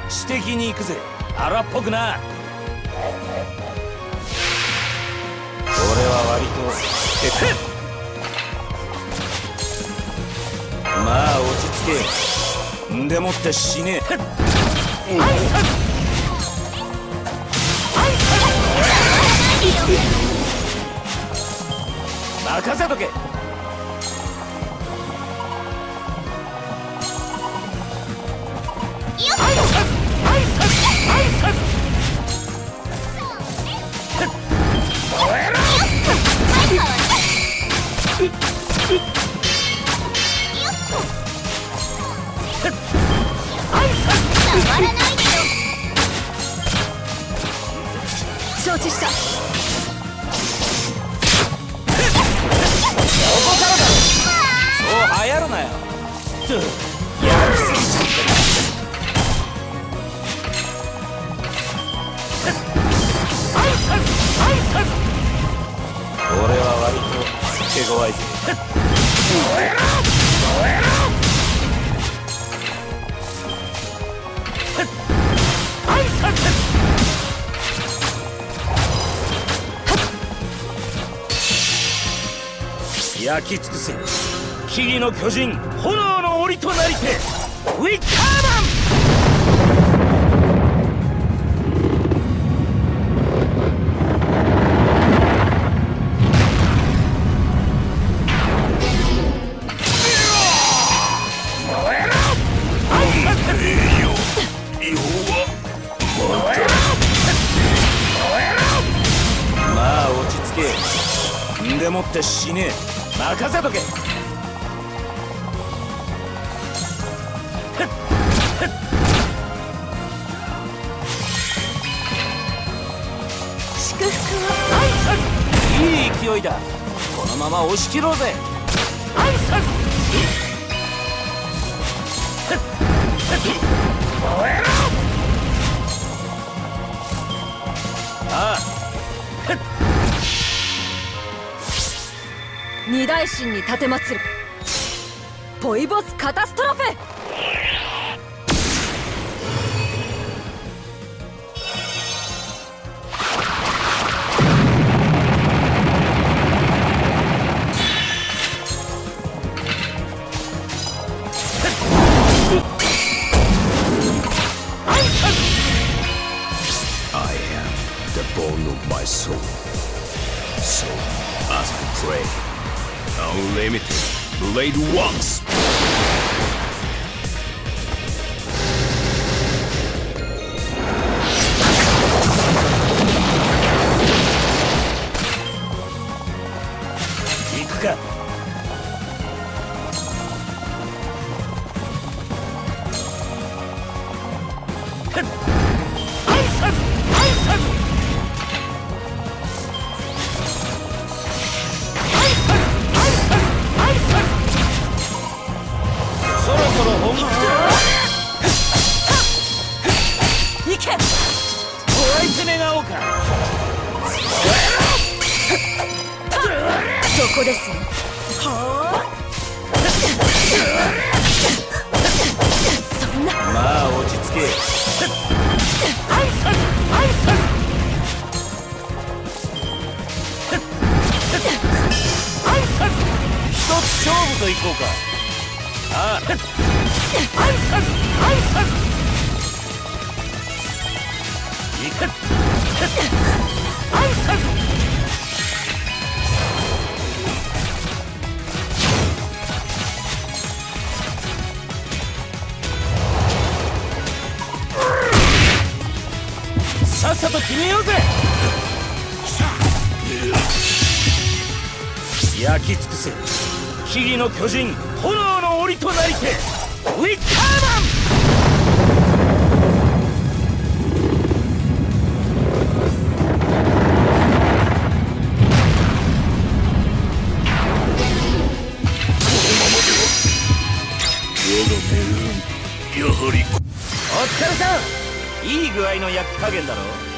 知的に行くぜ、荒っぽくな。俺は割とまあ落ち着け。んでもって死ねえ。任せとけ。 承知した。 そう流行るなよ。やりすぎちゃった。俺は割と手強いぜ。焼き尽くせ木々の巨人、炎の檻となりてウィッカーマン。まあ落ち着け。んでもって死ねえ。任せとけ。 祝福を。 いい勢いだ。このまま押し切ろうぜ。ああ。 二大神に奉るポイボスカタストロフェ。 I am the bone of my soul. So, as I pray.Unlimited Blade Works! 行くか。 そこですよ。はあ。そんな。 まあ落ち着け。一つ勝負といこうか。ああ。いく。さっさと決めようぜ。焼き尽くせ木々の巨人、炎の檻となりてウィッカーマン。 やはりお疲れさん。いい具合の焼き加減だろ。